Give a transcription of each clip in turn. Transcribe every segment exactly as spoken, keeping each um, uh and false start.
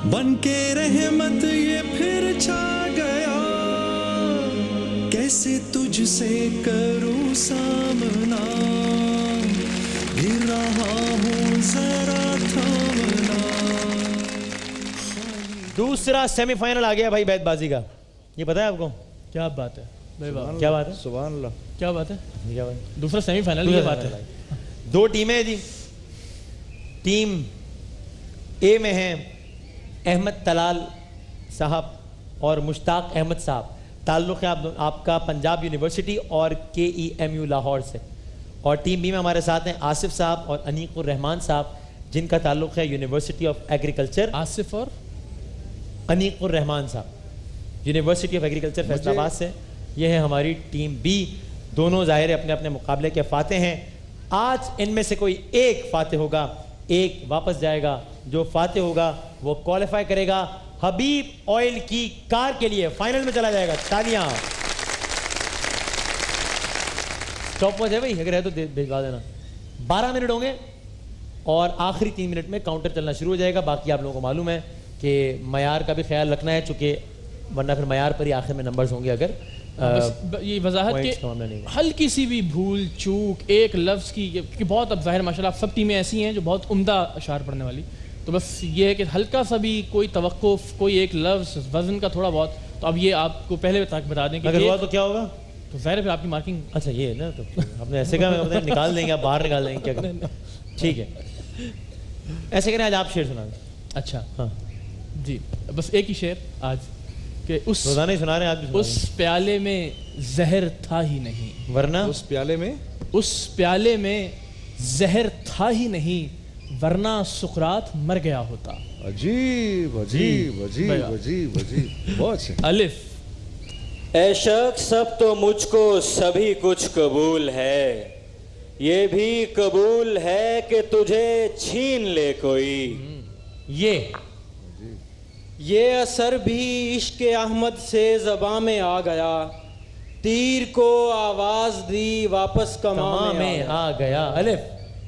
بن کے رحمت یہ پھر چھا گیا، کیسے تجھ سے کروں سامنا، گر رہا ہوں ذرا تھامنا۔ دوسرا سیمی فائنل آ گیا بھائی بیت بازی کا، یہ پتہ ہے آپ کو؟ کیا بات ہے، کیا بات ہے؟ سبحان اللہ، کیا بات ہے؟ کیا بات ہے؟ دوسرا سیمی فائنل، یہ بات ہے۔ دو ٹیمیں جی، ٹیم اے میں ہیں احمد طلال صاحب اور مشتاق احمد صاحب، تعلق ہے آپ کا پنجاب یونیورسٹی اور کے ای ایم یو لاہور سے، اور ٹیم بی میں ہمارے ساتھ ہیں آصف صاحب اور انیق الرحمان صاحب جن کا تعلق ہے یونیورسٹی آف ایگریکلچر۔ آصف اور انیق الرحمان صاحب یونیورسٹی آف ایگریکلچر فیصل آباد سے، یہ ہے ہماری ٹیم بی، دونوں ظاہر اپنے اپنے مقابلے کے فاتح ہیں۔ آج ان میں سے کوئی ایک فاتح ہوگا، ایک واپس جائے گا، جو فاتح ہوگا وہ کوالیفائی کرے گا حبیب آئل کی کار کے لیے، فائنل میں چلا جائے گا۔ تالیاں۔ سٹاپ واچ ہے بھائی، اگر ہے تو بھیجوا دینا۔ بارہ منٹ ہوں گے اور آخری تین منٹ میں کاؤنٹر چلنا شروع ہو جائے گا۔ باقی آپ لوگوں کو معلوم ہے کہ معیار کا بھی خیال رکھنا ہے، چونکہ ورنہ پھر معیار پر ہی آخر میں نمبرز ہوں گے۔ اگر یہ وضاحت کہ ہلکی سی بھی بھول چوک ایک لفظ کی، کہ بہت اب ظاہر ماشاءاللہ سب ٹیمیں ایسی ہیں جو بہت عمدہ اشعار پڑھنے والی، تو بس یہ ہے کہ ہلکا سا بھی کوئی توقف، کوئی ایک لفظ وزن کا تھوڑا بہت، تو اب یہ آپ کو پہلے تک بتا دیں کہ اگر ہوا تو کیا ہوگا، تو ظاہر پھر آپ کی مارکنگ۔ اچھا یہ ہے نا، تو آپ نے ایسے کہا نکال دیں گے، آپ باہر نکال دیں گے، کیا کریں؟ ٹھیک ہے، ایسے کریں آج آپ شعر سنا دیں۔ اچھا ہاں جی، بس ایک ہی شعر آج، کہ اس روزانہ ہی سنا رہے ہیں آج بھی۔ اس پیالے میں زہر تھا ہی نہیں، ورنہ اس پیالے میں اس پیالے میں زہر تھا ہی نہیں، ورنہ سقراط مر گیا ہوتا۔ عجیب عجیب عجیب عجیب عجیب، بہت اچھے۔ الف۔ اے شخص سب تو مجھ کو سبھی کچھ قبول ہے، یہ بھی قبول ہے کہ تجھے چھین لے کوئی۔ یہ یہ اثر بھی عشق احمد سے زباں میں آ گیا، تیر کو آواز دی واپس کماں میں آ گیا۔ الف۔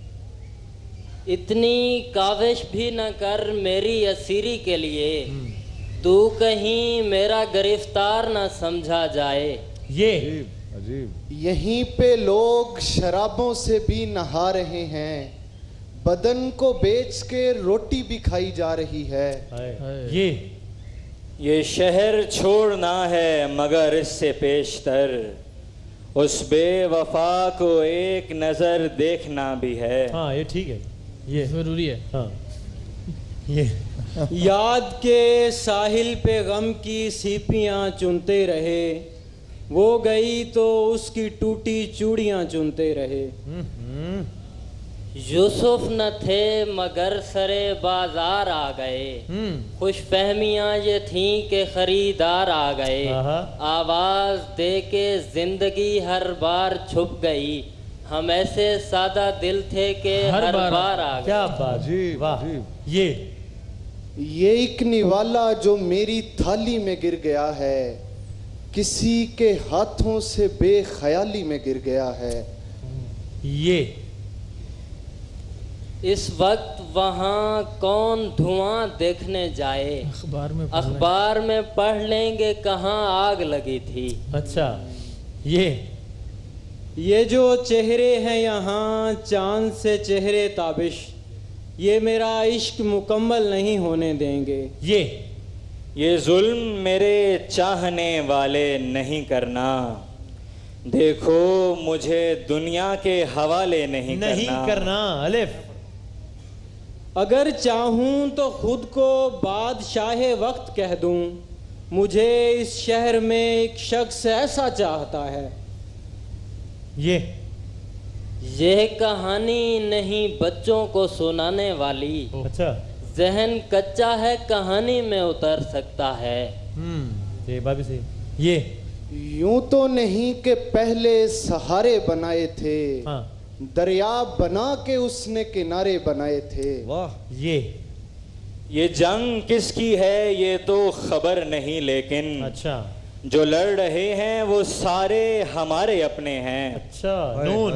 اتنی کاوش بھی نہ کر میری اسیری کے لیے، تو کہیں میرا گرفتار نہ سمجھا جائے۔ یہ عجیب۔ یہیں پہ لوگ شرابوں سے بھی نہا رہے ہیں، بدن کو بیچ کے روٹی بھی کھائی جا رہی ہے۔ یہ یہ شہر چھوڑنا ہے مگر اس سے پیشتر، اس بے وفا کو ایک نظر دیکھنا بھی ہے۔ ہاں یہ ٹھیک ہے، یہ ضروری ہے۔ ہاں یہ یاد کے ساحل پہ غم کی سیپیاں چنتے رہے، وہ گئی تو اس کی ٹوٹی چوڑیاں چنتے رہے۔ یوسف نہ تھے مگر سرے بازار آ گئے، خوش فہمیاں یہ تھیں کہ خریدار آ گئے، آواز دے کے زندگی ہر بار چھپ گئی، ہم ایسے سادہ دل تھے کہ ہر بار آ گئے۔ کیا بات، واہ۔ یہ یہ ایک نوالا جو میری تھالی میں گر گیا ہے، کسی کے ہاتھوں سے بے خیالی میں گر گیا ہے۔ یہ اس وقت وہاں کون دھواں دیکھنے جائے، اخبار میں اخبار میں پڑھ لیں گے کہاں آگ لگی تھی۔ اچھا یہ یہ جو چہرے ہیں یہاں چاند سے چہرے تابش، یہ میرا عشق مکمل نہیں ہونے دیں گے۔ یہ یہ ظلم میرے چاہنے والے نہیں کرنا، دیکھو مجھے دنیا کے حوالے نہیں کرنا۔ نہیں کرنا۔ الف۔ اگر چاہوں تو خود کو بادشاہ وقت کہہ دوں، مجھے اس شہر میں ایک شخص ایسا چاہتا ہے۔ یہ یہ کہانی نہیں بچوں کو سنانے والی، اچھا ذہن کچا ہے کہانی میں اتر سکتا ہے۔ ہم یہ بات بھی صحیح۔ یہ یوں تو نہیں کہ پہلے سہارے بنائے تھے، ہاں دریا بنا کے اس نے کنارے بنائے تھے۔ واہ۔ یہ یہ جنگ کس کی ہے یہ تو خبر نہیں، لیکن اچھا جو لڑ رہے ہیں وہ سارے ہمارے اپنے ہیں۔ اچھا نون۔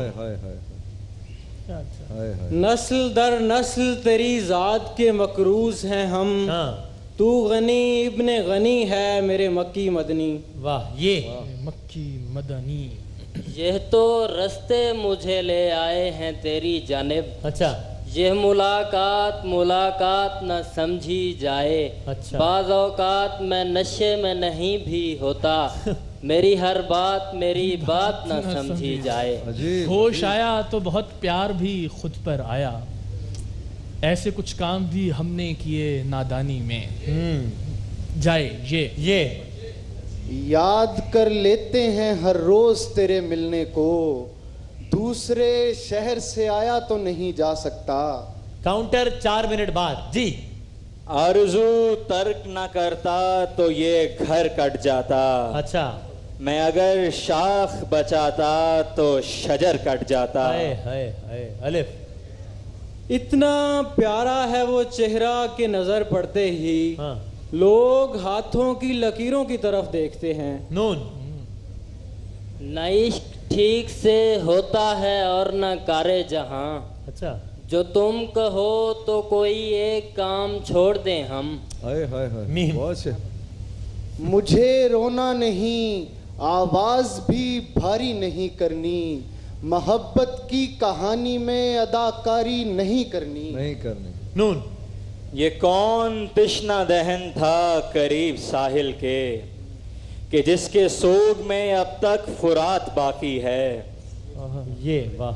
نسل در نسل تیری ذات کے مکروز ہیں ہم، ہاں تو غنی ابن غنی ہے میرے مکی مدنی. واہ یہ مکی مدنی. یہ تو رستے مجھے لے آئے ہیں تیری جانب. اچھا. یہ ملاقات ملاقات نہ سمجھی جائے. اچھا. بعض اوقات میں نشے میں نہیں بھی ہوتا. میری ہر بات میری بات نہ سمجھی جائے. ہوش آیا تو بہت پیار بھی خود پر آیا. ایسے کچھ کام بھی ہم نے کیے نادانی میں. جائے یہ یہ یاد کر لیتے ہیں ہر روز تیرے ملنے کو. دوسرے شہر سے آیا تو نہیں جا سکتا. کاؤنٹر چار منٹ بعد. جی. آرزو ترک نہ کرتا تو یہ گھر کٹ جاتا. اچھا. میں اگر شاخ بچاتا تو شجر کٹ جاتا. ہائے ہائے ہائے. الف. اتنا پیارا ہے وہ چہرہ کہ نظر پڑتے ہی ہاں. لوگ ہاتھوں کی لکیروں کی طرف دیکھتے ہیں. نون. نہ عشق ٹھیک سے ہوتا ہے اور نہ کارے جہاں. اچھا. جو تم کہو تو کوئی ایک کام چھوڑ دیں ہم. ہائے ہائے ہائے. میم. بہت سے. مجھے رونا نہیں آواز بھی بھاری نہیں کرنی. محبت کی کہانی میں اداکاری نہیں کرنی. نہیں کرنی. نون. یہ کون تشنا دہن تھا قریب ساحل کے کہ جس کے سوگ میں اب تک فرات باقی ہے. یہ واہ.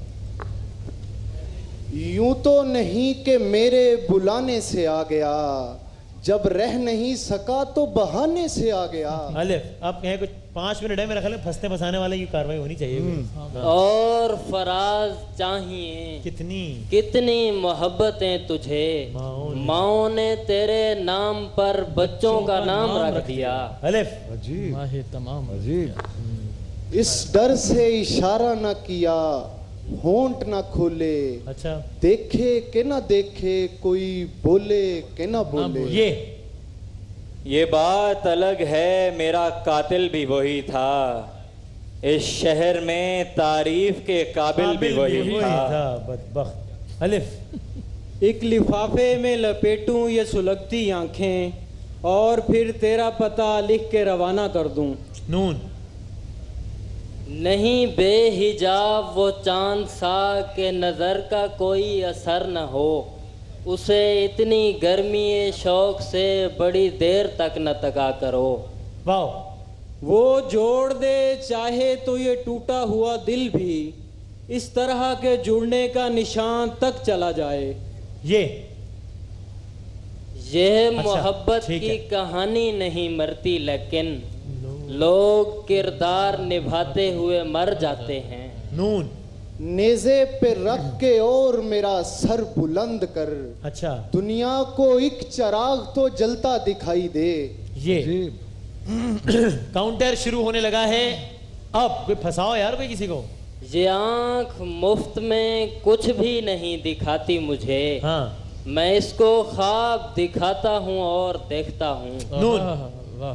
یوں تو نہیں کہ میرے بلانے سے آ گیا. جب رہ نہیں سکا تو بہانے سے آ گیا. الف. آپ کہیں کچھ پانچ منٹ ہے میرا خیال ہے پھنستے پھنسانے والے کی کاروائی ہونی چاہیے. اور فراز چاہیے کتنی کتنی محبتیں تجھے. ماؤں نے تیرے نام پر بچوں کا نام رکھ دیا. الف. عجیب ماہ تمام. عجیب. اس ڈر سے اشارہ نہ کیا ہونٹ نہ کھولے. اچھا. دیکھے کہ نہ دیکھے کوئی بولے کہ نہ بولے. یہ یہ بات الگ ہے میرا قاتل بھی وہی تھا. اس شہر میں تعریف کے قابل بھی وہی تھا. بدبخت. الف. ایک لفافے میں لپیٹوں یہ سلگتی آنکھیں اور پھر تیرا پتہ لکھ کے روانہ کر دوں. نون. نہیں بے حجاب وہ چاند سا کہ نظر کا کوئی اثر نہ ہو. اسے اتنی گرمی شوق سے بڑی دیر تک نہ تکا کرو. واو. وہ جوڑ دے چاہے تو یہ ٹوٹا ہوا دل بھی اس طرح کے جڑنے کا نشان تک چلا جائے. یہ یہ محبت کی کہانی نہیں مرتی لیکن لوگ کردار نبھاتے ہوئے مر جاتے ہیں. نون. نیزے پہ رکھ کے اور میرا سر بلند کر. اچھا. دنیا کو ایک چراغ تو جلتا دکھائی دے. یہ کاؤنٹر شروع ہونے لگا ہے. اب کوئی پھنساؤ یار کوئی کسی کو. یہ آنکھ مفت میں کچھ بھی نہیں دکھاتی مجھے. ہاں. میں اس کو خواب دکھاتا ہوں اور دیکھتا ہوں. نون. واہ.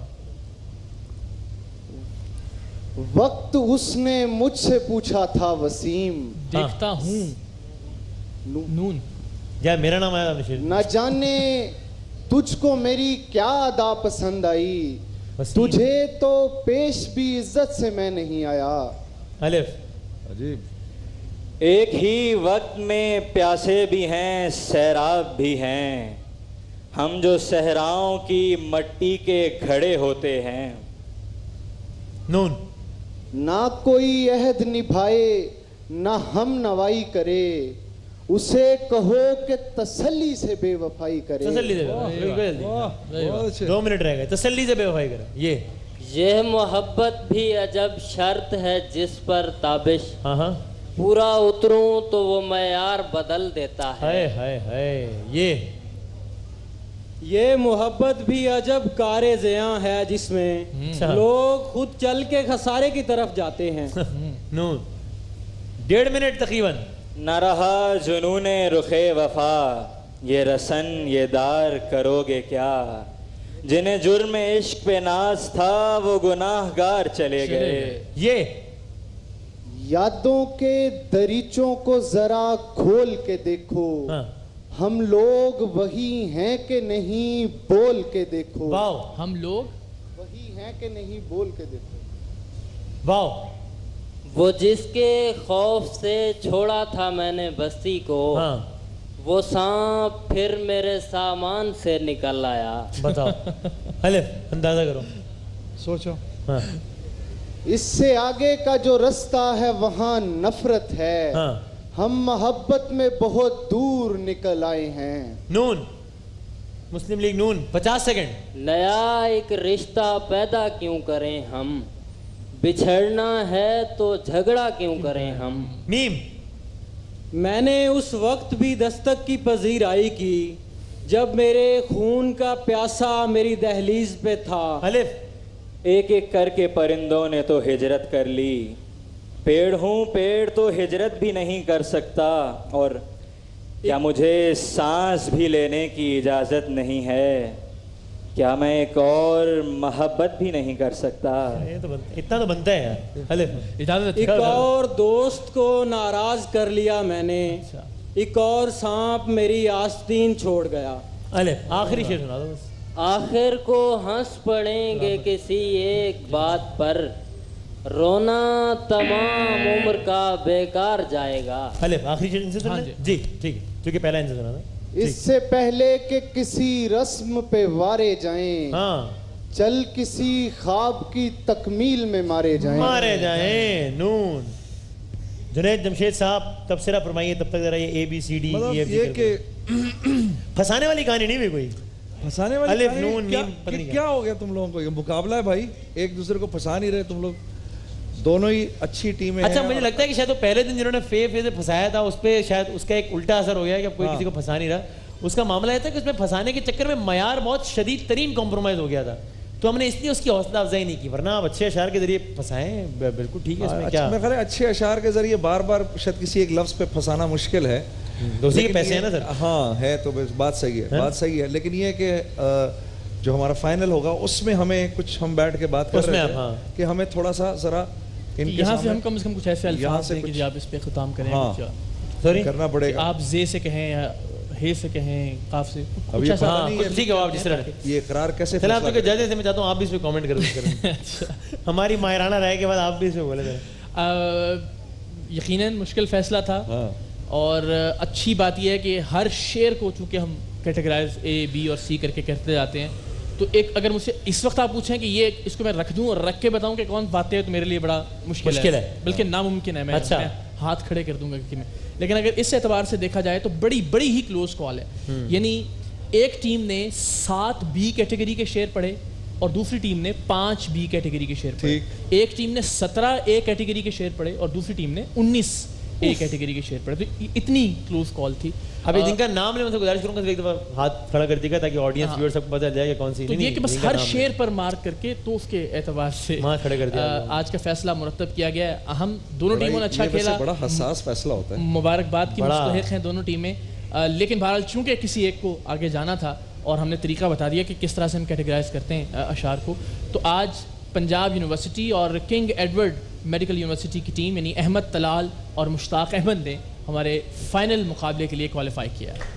وقت اس نے مجھ سے پوچھا تھا وسیم. دیکھتا ہوں. نون. یا میرا نام آیا تھا. نہ جانے تجھ کو میری کیا ادا پسند آئی. تجھے تو پیش بھی عزت سے میں نہیں آیا. الف. عجیب. ایک ہی وقت میں پیاسے بھی ہیں سیراب بھی ہیں. ہم جو صحراؤں کی مٹی کے گھڑے ہوتے ہیں. نون. نہ کوئی عہد نبھائے نہ ہم نوائی کرے. اسے کہو کہ تسلی سے بے وفائی کرے. تسلی سے. دو منٹ رہ گئے. تسلی سے بے وفائی کرے. یہ یہ محبت بھی عجب شرط ہے جس پر تابش. ہاں ہاں. پورا اتروں تو وہ معیار بدل دیتا ہے. ہائے ہائے ہائے. یہ یہ محبت بھی عجب کار زیاں ہے جس میں لوگ خود چل کے خسارے کی طرف جاتے ہیں. نون. ڈیڑھ منٹ تقریباً. نہ رہا جنون رخ وفا یہ رسن یہ دار کرو گے کیا. جنہیں جرم عشق پہ ناز تھا وہ گناہ گار چلے گئے. یہ یادوں کے دریچوں کو ذرا کھول کے دیکھو. ہم لوگ وہی ہیں کہ نہیں بول کے دیکھو. واو. ہم لوگ وہی ہیں کہ نہیں بول کے دیکھو. واو. وہ جس کے خوف سے چھوڑا تھا میں نے بستی کو, ہاں وہ سانپ پھر میرے سامان سے نکل آیا. بتاؤ. الف اندازہ کرو, سوچو. ہاں اس سے آگے کا جو رستہ ہے وہاں نفرت ہے. ہاں. ہم محبت میں بہت دور نکل آئے ہیں. نون, مسلم لیگ نون, پچاس سیکنڈ. نیا ایک رشتہ پیدا کیوں کریں ہم, بچھڑنا ہے تو جھگڑا کیوں کریں ہم. میم. میں نے اس وقت بھی دستک کی پذیرائی کی جب میرے خون کا پیاسا میری دہلیز پہ تھا. الف. ایک ایک کر کے پرندوں نے تو ہجرت کر لی, پیڑ ہوں پیڑ تو ہجرت بھی نہیں کر سکتا, اور کیا مجھے سانس بھی لینے کی اجازت نہیں ہے, کیا میں ایک اور محبت بھی نہیں کر سکتا. یہ تو اتنا تو بنتا ہے یار. الف اجازت. ایک اور دوست کو ناراض کر لیا میں نے, ایک اور سانپ میری آستین چھوڑ گیا. الف آخری شعر سنا دو بس. آخر کو ہنس پڑیں گے کسی ایک بات پر, رونا تمام عمر کا بیکار جائے گا. الف آخری شعر ان سے سنا. جی ٹھیک ہے, کیونکہ پہلا ان سے سنا تھا. اس سے پہلے کہ کسی رسم پہ وارے جائیں, ہاں چل کسی خواب کی تکمیل میں مارے جائیں. مارے جائیں. نون. جنید جمشید صاحب تبصرہ فرمائیے, تب تک ذرا یہ اے بی سی ڈی مطلب ای ایف یہ کہ پھنسانے والی کہانی نہیں ہوئی کوئی. پھنسانے والی الف کہانی نون کیا, میم پتہ نہیں کیا ہو گیا تم لوگوں کو؟ یہ مقابلہ ہے بھائی, ایک دوسرے کو پھنسا نہیں رہے تم لوگ, دونوں ہی اچھی ٹیمیں. اچھا مجھے لگتا ہے کہ شاید وہ پہلے دن جنہوں نے فے فے سے پھنسایا تھا اس پہ شاید اس کا ایک الٹا اثر ہو گیا کہ اب کوئی کسی کو پھنسا نہیں رہا. اس کا معاملہ یہ تھا کہ اس میں پھنسانے کے چکر میں معیار بہت شدید ترین کمپرومائز ہو گیا تھا, تو ہم نے اس لیے اس کی حوصلہ افزائی نہیں کی, ورنہ آپ اچھے اشعار کے ذریعے پھنسائیں بالکل ٹھیک ہے. اس میں کیا میں خیال ہے اچھے اشعار کے ذریعے بار بار شاید کسی ایک لفظ پہ پھنسانا مشکل ہے, دوسری کے پیسے ہیں نا سر. ہاں ہے تو بات صحیح ہے, بات صحیح ہے, لیکن یہ کہ جو ہمارا فائنل ہوگا اس میں ہمیں کچھ ہم بیٹھ کے بات کر رہے تھے کہ ہمیں تھوڑا سا ذرا یہاں سے ہم کم از کم کچھ ایسے الفاظ دیں کہ آپ اس پہ ختم کریں, سوری کرنا پڑے گا. آپ زے سے کہیں یا ہے سے کہیں, قاف سے, ٹھیک ہے آپ جس طرح یہ اقرار کیسے. چلیں آپ کے ججز سے میں چاہتا ہوں آپ بھی اس پہ کامنٹ کریں, ہماری ماہرانہ رائے کے بعد آپ بھی اس پہ بولے ذرا. یقیناً مشکل فیصلہ تھا, اور اچھی بات یہ ہے کہ ہر شعر کو چونکہ ہم کیٹیگرائز اے بی اور سی کر کے کہتے جاتے ہیں, تو ایک اگر مجھ سے اس وقت آپ پوچھیں کہ یہ اس کو میں رکھ دوں اور رکھ کے بتاؤں کہ کون باتیں ہیں, تو میرے لیے بڑا مشکل ہے, بلکہ ناممکن ہے. میں ہاتھ کھڑے کر دوں گا کہ میں, لیکن اگر اس اعتبار سے دیکھا جائے تو بڑی بڑی ہی کلوز کال ہے. یعنی ایک ٹیم نے سات بی کیٹیگری کے شعر پڑھے اور دوسری ٹیم نے پانچ بی کیٹیگری کے شعر پڑھے. ایک ٹیم نے سترہ اے کیٹیگری کے شعر پڑھے اور دوسری ٹیم نے انیس اے کیٹیگری کے شعر پڑھے. تو اتنی کلوز کال تھی. اب جن کا نام لے, میں سے گزارش کروں گا ایک دفعہ ہاتھ کھڑا کر دیگا تاکہ آڈینس ویور سب کو پتہ چل جائے کہ کون سی. تو یہ کہ بس ہر شعر پر مارک کر کے تو اس کے اعتبار سے کھڑا کر دیا آج کا فیصلہ مرتب کیا گیا ہے. ہم دونوں ٹیموں نے اچھا کھیلا, بڑا حساس فیصلہ ہوتا ہے, مبارکباد کی مستحق ہیں دونوں ٹیمیں, لیکن بہرحال چونکہ کسی ایک کو آگے جانا تھا اور ہم نے طریقہ بتا دیا کہ کس طرح سے ہم کیٹیگرائز کرتے ہیں اشعار کو, تو آج پنجاب یونیورسٹی اور کنگ ایڈورڈ میڈیکل یونیورسٹی کی ٹیم یعنی احمد طلال اور مشتاق احمد نے ہمارے فائنل مقابلے کے لیے کوالیفائی کیا ہے.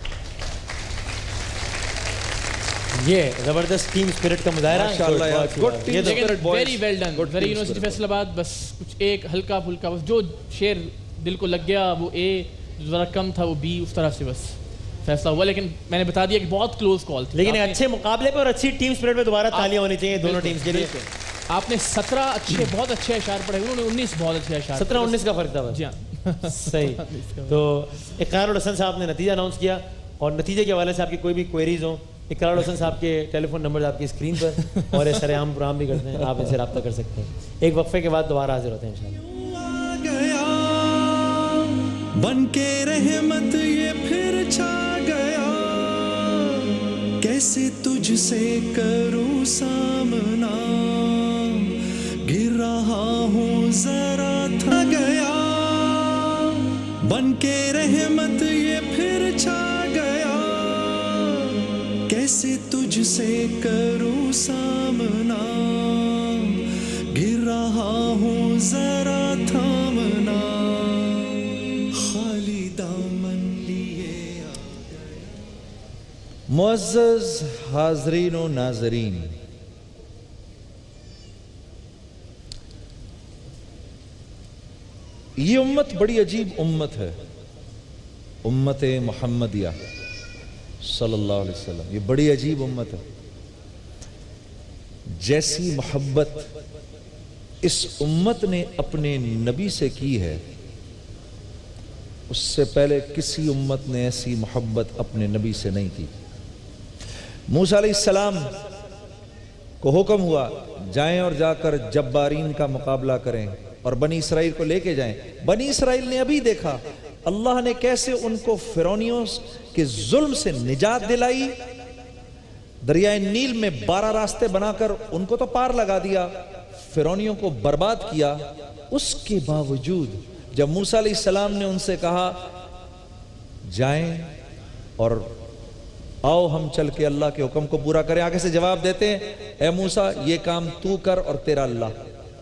یہ زبردست ٹیم اسپرٹ کا مظاہرہ ہے. Very well done. Very university Faisalabad. بس کچھ ایک ہلکا پھلکا, بس جو شعر دل کو لگ گیا وہ اے, جو ذرا کم تھا وہ بی, اس طرح سے بس فیصلہ ہوا. لیکن میں نے بتا دیا کہ بہت کلوز کال تھی. لیکن اچھے مقابلے پہ اور اچھی ٹیم اسپرٹ پہ دوبارہ تالیاں ہونی چاہیے دونوں ٹیمز کے لیے. آپ نے سترہ اچھے بہت اچھے اشعار پڑھے, انہوں نے انیس بہت اچھے اشعار. سترہ انیس کا فرق تھا بس. جی ہاں صحیح. تو اقرار الحسن صاحب نے نتیجہ اناؤنس کیا, اور نتیجے کے حوالے سے آپ کی کوئی بھی کوئریز ہوں, اقرار الحسن صاحب کے ٹیلی فون نمبر آپ کی اسکرین پر, اور سر عام پروگرام بھی کرتے ہیں, آپ ان سے رابطہ کر سکتے ہیں. ایک وقفے کے بعد دوبارہ حاضر ہوتے ہیں انشاءاللہ. بن کے رحمت یہ پھر چھا گیا, کیسے تجھ سے کروں سامنا, گر رہا ہوں ذرا تھا گیا. بن کے رحمت یہ پھر چھا گیا, کیسے تجھ سے کروں سامنا, گر رہا ہوں ذرا تھامنا, خالی دامن لیے آ گیا. معزز حاضرین و ناظرین، یہ امت بڑی عجیب امت ہے، امت محمدیہ صلی اللہ علیہ وسلم، یہ بڑی عجیب امت ہے۔ جیسی محبت اس امت نے اپنے نبی سے کی ہے، اس سے پہلے کسی امت نے ایسی محبت اپنے نبی سے نہیں کی۔ موسیٰ علیہ السلام کو حکم ہوا جائیں اور جا کر جبارین کا مقابلہ کریں اور بنی اسرائیل کو لے کے جائیں۔ بنی اسرائیل نے ابھی دیکھا اللہ نے کیسے ان کو فرعونیوں کے ظلم سے نجات دلائی، دریائے نیل میں بارہ راستے بنا کر ان کو تو پار لگا دیا، فرعونیوں کو برباد کیا۔ اس کے باوجود جب موسیٰ علیہ السلام نے ان سے کہا جائیں اور آؤ ہم چل کے اللہ کے حکم کو پورا کریں، آگے سے جواب دیتے ہیں اے موسیٰ یہ کام تو کر اور تیرا اللہ۔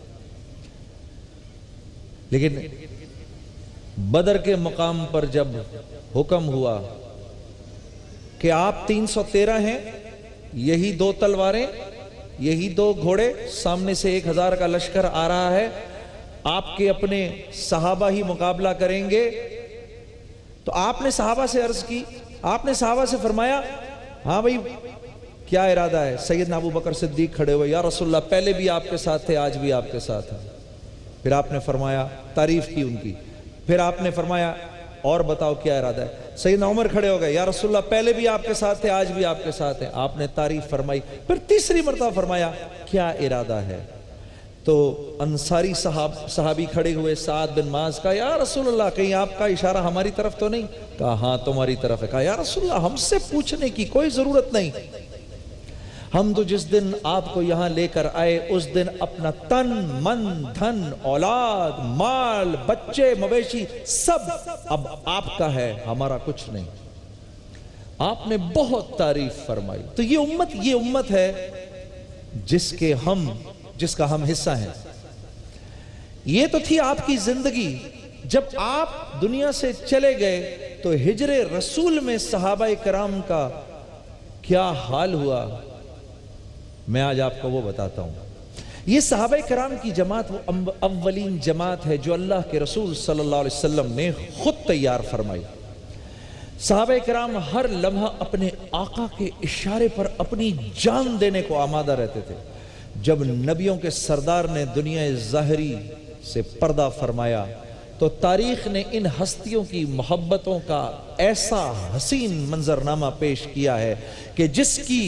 لیکن بدر کے مقام پر جب حکم ہوا کہ آپ تین سو تیرہ ہیں، یہی دو تلواریں، یہی دو گھوڑے، سامنے سے ایک ہزار کا لشکر آ رہا ہے، آپ کے اپنے صحابہ ہی مقابلہ کریں گے، تو آپ نے صحابہ سے عرض کی، آپ نے صحابہ سے فرمایا ہاں بھائی کیا ارادہ ہے؟ سیدنا ابو بکر صدیق کھڑے ہوئے، یا رسول اللہ پہلے بھی آپ کے ساتھ تھے، آج بھی آپ کے ساتھ ہیں۔ پھر آپ نے فرمایا، تعریف کی ان کی، پھر آپ نے فرمایا اور بتاؤ کیا ارادہ ہے؟ سیدنا عمر کھڑے ہو گئے، یا رسول اللہ پہلے بھی آپ کے ساتھ تھے، آج بھی آپ کے ساتھ ہیں۔ آپ نے تعریف فرمائی، پھر تیسری مرتبہ فرمایا کیا ارادہ ہے؟ تو انصاری صحاب صحابی کھڑے ہوئے، سعد بن معاذ کا، یا رسول اللہ کہیں آپ کا اشارہ ہماری طرف تو نہیں؟ کہا ہاں تمہاری طرف ہے۔ کہا یا رسول اللہ ہم سے پوچھنے کی کوئی ضرورت نہیں، ہم تو جس دن آپ کو یہاں لے کر آئے اس دن اپنا تن من دھن اولاد مال بچے مویشی سب اب آپ کا ہے، ہمارا کچھ نہیں۔ آپ نے بہت تعریف فرمائی۔ تو یہ امت یہ امت ہے جس کے ہم جس کا ہم حصہ ہیں۔ یہ تو تھی آپ کی زندگی۔ جب آپ دنیا سے چلے گئے تو ہجر رسول میں صحابہ کرام کا کیا حال ہوا، میں آج آپ کو وہ بتاتا ہوں۔ یہ صحابہ کرام کی جماعت وہ اولین جماعت ہے جو اللہ کے رسول صلی اللہ علیہ وسلم نے خود تیار فرمائی۔ صحابہ کرام ہر لمحہ اپنے آقا کے اشارے پر اپنی جان دینے کو آمادہ رہتے تھے۔ جب نبیوں کے سردار نے دنیا ظاہری سے پردہ فرمایا تو تاریخ نے ان ہستیوں کی محبتوں کا ایسا حسین منظرنامہ پیش کیا ہے کہ جس کی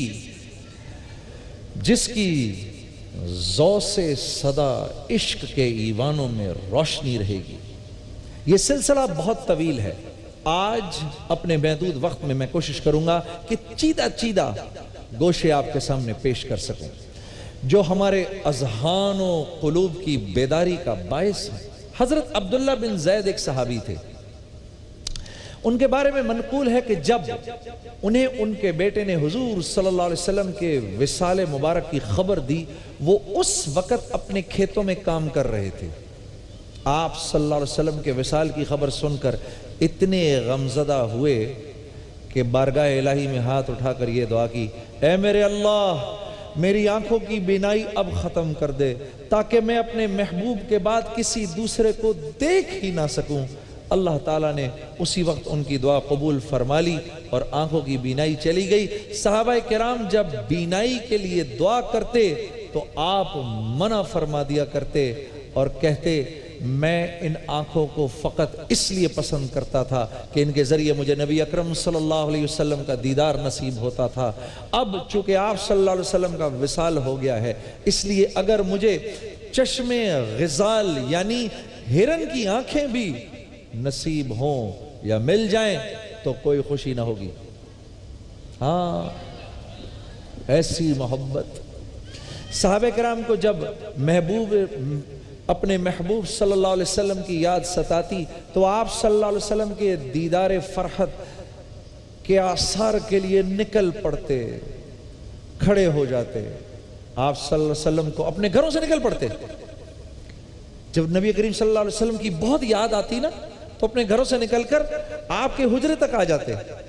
جس کی ذوق صدا عشق کے ایوانوں میں روشنی رہے گی۔ یہ سلسلہ بہت طویل ہے، آج اپنے محدود وقت میں میں کوشش کروں گا کہ چیدہ چیدہ گوشے آپ کے سامنے پیش کر سکوں جو ہمارے اذہان و قلوب کی بیداری کا باعث ہے۔ حضرت عبداللہ بن زید ایک صحابی تھے، ان کے بارے میں منقول ہے کہ جب انہیں ان کے بیٹے نے حضور صلی اللہ علیہ وسلم کے وصال مبارک کی خبر دی، وہ اس وقت اپنے کھیتوں میں کام کر رہے تھے۔ آپ صلی اللہ علیہ وسلم کے وصال کی خبر سن کر اتنے غمزدہ ہوئے کہ بارگاہ الہی میں ہاتھ اٹھا کر یہ دعا کی، اے میرے اللہ میری آنکھوں کی بینائی اب ختم کر دے تاکہ میں اپنے محبوب کے بعد کسی دوسرے کو دیکھ ہی نہ سکوں۔ اللہ تعالیٰ نے اسی وقت ان کی دعا قبول فرما لی اور آنکھوں کی بینائی چلی گئی۔ صحابہ کرام جب بینائی کے لیے دعا کرتے تو آپ منع فرما دیا کرتے اور کہتے میں ان آنکھوں کو فقط اس لیے پسند کرتا تھا کہ ان کے ذریعے مجھے نبی اکرم صلی اللہ علیہ وسلم کا دیدار نصیب ہوتا تھا۔ اب چونکہ آپ صلی اللہ علیہ وسلم کا وصال ہو گیا ہے، اس لیے اگر مجھے چشم غزال یعنی ہرن کی آنکھیں بھی نصیب ہوں یا مل جائیں تو کوئی خوشی نہ ہوگی۔ ہاں ایسی محبت صحابہ کرام کو جب محبوب اپنے محبوب صلی اللہ علیہ وسلم کی یاد ستاتی تو آپ صلی اللہ علیہ وسلم کے دیدار فرحت کے آثار کے لیے نکل پڑتے، کھڑے ہو جاتے۔ آپ صلی اللہ علیہ وسلم کو اپنے گھروں سے نکل پڑتے۔ جب نبی کریم صلی اللہ علیہ وسلم کی بہت یاد آتی نا تو اپنے گھروں سے نکل کر آپ کے حجرے تک آ جاتے۔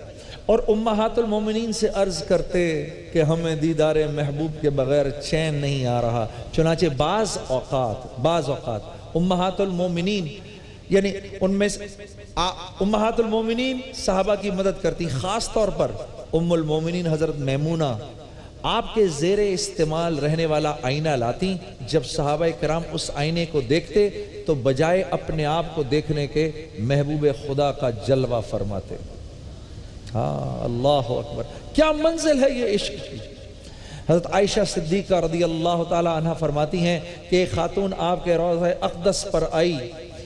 اور امہات المومنین سے عرض کرتے کہ ہمیں دیدار محبوب کے بغیر چین نہیں آ رہا. چنانچہ بعض اوقات بعض اوقات امہات المومنین یعنی ان میں امہات المومنین صحابہ کی مدد کرتی. خاص طور پر ام المومنین حضرت میمونہ آپ کے زیر استعمال رہنے والا آئینہ لاتی. جب صحابہ کرام اس آئینے کو دیکھتے تو بجائے اپنے آپ کو دیکھنے کے محبوب خدا کا جلوہ فرماتے. ہاں اللہ اکبر، کیا منزل ہے یہ عشق کی. حضرت عائشہ صدیقہ رضی اللہ تعالی عنہ فرماتی ہیں کہ ایک خاتون آپ کے روضہ اقدس پر آئی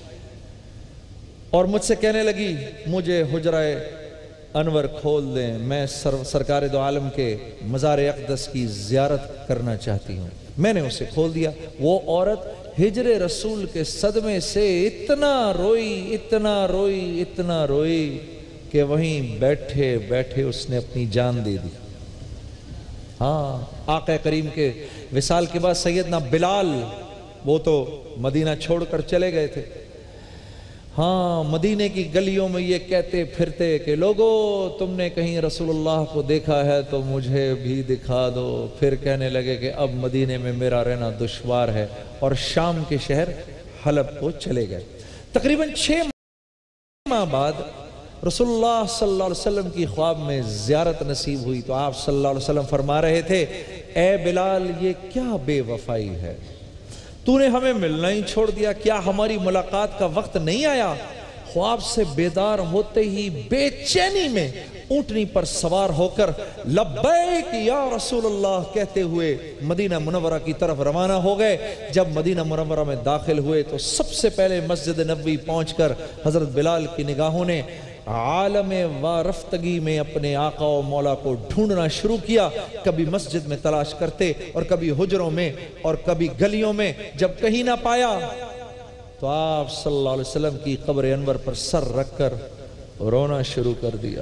اور مجھ سے کہنے لگی مجھے حجرہ انور کھول دیں، میں سر سرکار دو عالم کے مزار اقدس کی زیارت کرنا چاہتی ہوں. میں نے اسے کھول دیا. وہ عورت ہجر رسول کے صدمے سے اتنا روئی اتنا روئی اتنا روئی کہ وہیں بیٹھے بیٹھے اس نے اپنی جان دے دی. ہاں آقا کریم کے وصال کے بعد سیدنا بلال وہ تو مدینہ چھوڑ کر چلے گئے تھے. ہاں مدینے کی گلیوں میں یہ کہتے پھرتے کہ لوگو تم نے کہیں رسول اللہ کو دیکھا ہے تو مجھے بھی دکھا دو. پھر کہنے لگے کہ اب مدینے میں میرا رہنا دشوار ہے اور شام کے شہر حلب کو چلے گئے. تقریباً چھ ماہ بعد رسول اللہ صلی اللہ علیہ وسلم کی خواب میں زیارت نصیب ہوئی تو آپ صلی اللہ علیہ وسلم فرما رہے تھے اے بلال یہ کیا بے وفائی ہے، تو نے ہمیں ملنا ہی چھوڑ دیا، کیا ہماری ملاقات کا وقت نہیں آیا؟ خواب سے بیدار ہوتے ہی بے چینی میں اونٹنی پر سوار ہو کر لبیک یا رسول اللہ کہتے ہوئے مدینہ منورہ کی طرف روانہ ہو گئے. جب مدینہ منورہ میں داخل ہوئے تو سب سے پہلے مسجد نبوی پہنچ کر حضرت بلال کی نگاہوں نے عالم وارفتگی میں اپنے آقا و مولا کو ڈھونڈنا شروع کیا. کبھی مسجد میں تلاش کرتے اور کبھی حجروں میں اور کبھی گلیوں میں. جب کہیں نہ پایا تو آپ صلی اللہ علیہ وسلم کی قبر انور پر سر رکھ کر رونا شروع کر دیا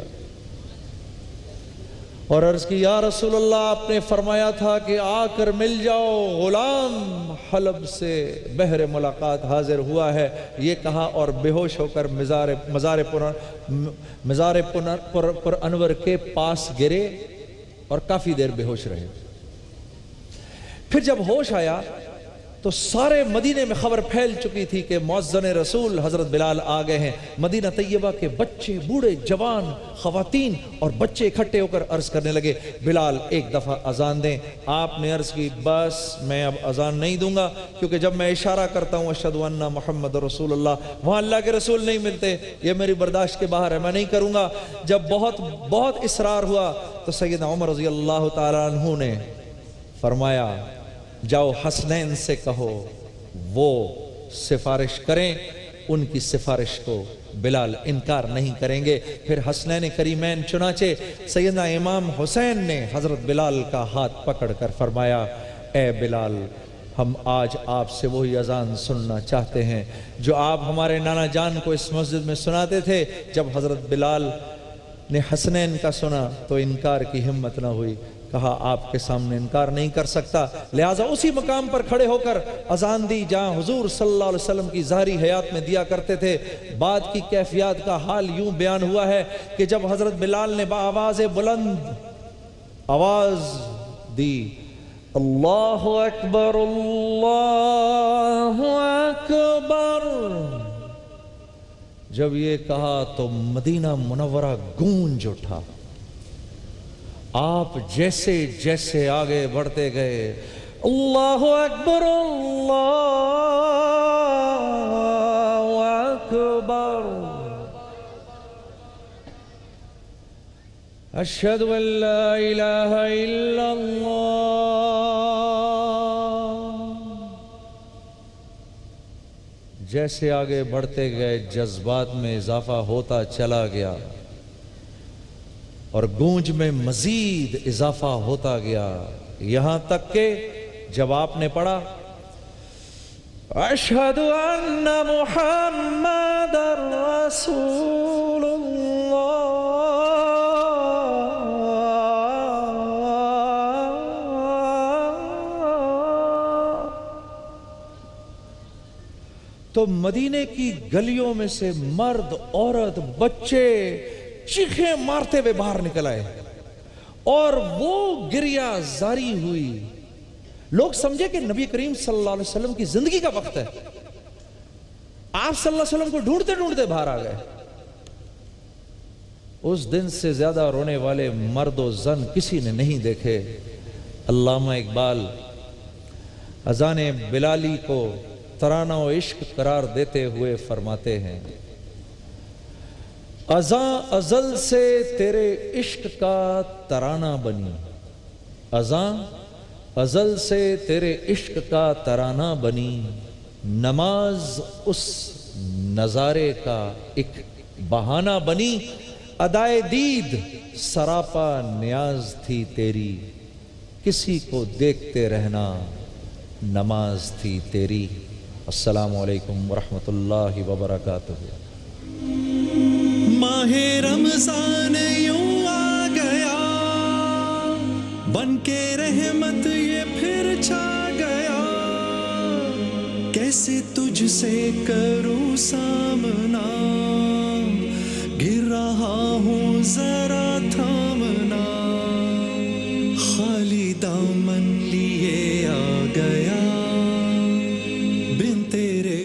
اور عرض کی یا رسول اللہ آپ نے فرمایا تھا کہ آ کر مل جاؤ، غلام حلب سے بحر ملاقات حاضر ہوا ہے. یہ کہا اور بے ہوش ہو کر مزار مزار مزار پر انور کے پاس گرے اور کافی دیر بے ہوش رہے. پھر جب ہوش آیا تو سارے مدینے میں خبر پھیل چکی تھی کہ مؤذن رسول حضرت بلال آ گئے ہیں. مدینہ طیبہ کے بچے، بوڑھے، جوان، خواتین اور بچے اکٹھے ہو کر عرض کرنے لگے بلال ایک دفعہ اذان دیں. آپ نے عرض کی بس میں اب اذان نہیں دوں گا کیونکہ جب میں اشارہ کرتا ہوں اشہدو ان محمد رسول اللہ وہاں اللہ کے رسول نہیں ملتے، یہ میری برداشت کے باہر ہے، میں نہیں کروں گا. جب بہت بہت اصرار ہوا تو سیدنا عمر رضی اللہ تعالیٰ عنہ نے فرمایا جاؤ حسنین سے کہو وہ سفارش کریں، ان کی سفارش کو بلال انکار نہیں کریں گے. پھر حسنین کریمین چنانچہ سیدنا امام حسین نے حضرت بلال کا ہاتھ پکڑ کر فرمایا اے بلال ہم آج آپ سے وہی اذان سننا چاہتے ہیں جو آپ ہمارے نانا جان کو اس مسجد میں سناتے تھے. جب حضرت بلال نے حسنین کا سنا تو انکار کی ہمت نہ ہوئی. کہا آپ کے سامنے انکار نہیں کر سکتا، لہٰذا اسی مقام پر کھڑے ہو کر اذان دی جہاں حضور صلی اللہ علیہ وسلم کی ظاہری حیات میں دیا کرتے تھے. بعد کی کیفیات کا حال یوں بیان ہوا ہے کہ جب حضرت بلال نے بآواز بلند آواز دی اللہ اکبر اللہ اکبر، جب یہ کہا تو مدینہ منورہ گونج اٹھا. آپ جیسے جیسے آگے بڑھتے گئے اللہ اکبر اللہ اکبر اشہد ان لا الہ الا اللہ، جیسے آگے بڑھتے گئے جذبات میں اضافہ ہوتا چلا گیا اور گونج میں مزید اضافہ ہوتا گیا یہاں تک کہ جب آپ نے پڑھا اشہد ان محمد رسول اللہ تو مدینے کی گلیوں میں سے مرد، عورت، بچے چیخیں مارتے ہوئے باہر نکل آئے اور وہ گریہ زاری ہوئی. لوگ سمجھے کہ نبی کریم صلی اللہ علیہ وسلم کی زندگی کا وقت ہے. آپ صلی اللہ علیہ وسلم کو ڈھونڈتے ڈھونڈتے باہر آ گئے. اس دن سے زیادہ رونے والے مرد و زن کسی نے نہیں دیکھے. علامہ اقبال اذان بلالی کو ترانہ و عشق قرار دیتے ہوئے فرماتے ہیں اذان ازل سے تیرے عشق کا ترانہ بنی. اذان ازل سے تیرے عشق کا ترانہ بنی. نماز اس نظارے کا ایک بہانہ بنی. ادائے دید سراپا نیاز تھی تیری. کسی کو دیکھتے رہنا نماز تھی تیری. السلام علیکم ورحمۃ اللہ وبرکاتہ. ماہ رمضان یوں آ گیا بن کے رحمت یہ پھر چھا گیا. کیسے تجھ سے کروں سامنا گر رہا ہوں ذرا تھامنا. خالی دامن لیے آ گیا بن تیرے.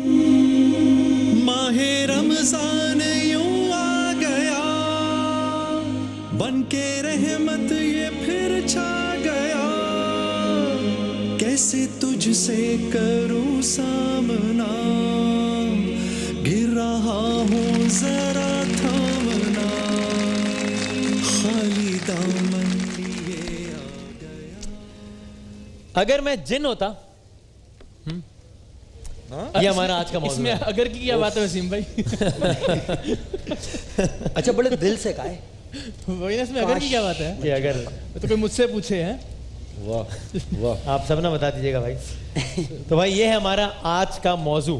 ماہ رمضان یوں آ گیا بن کے رحمت یہ پھر چھا گیا. کیسے تجھ سے کروں سامنا گر رہا ہوں ذرا تھامنا. خالی دامن لیے آ گیا. اگر میں جن ہوتا یہ ہمارا آج کا اس موضوع میں ہے. اگر کی کیا بات ہے وسیم بھائی؟ اچھا بڑے دل سے کہا ہے. وہی نا، اس میں اگر کی کیا بات ہے؟ کہ اگر تو کوئی مجھ سے پوچھے ہیں. واہ واہ. آپ سب نہ بتا دیجیے گا بھائی. تو بھائی یہ ہے ہمارا آج کا موضوع،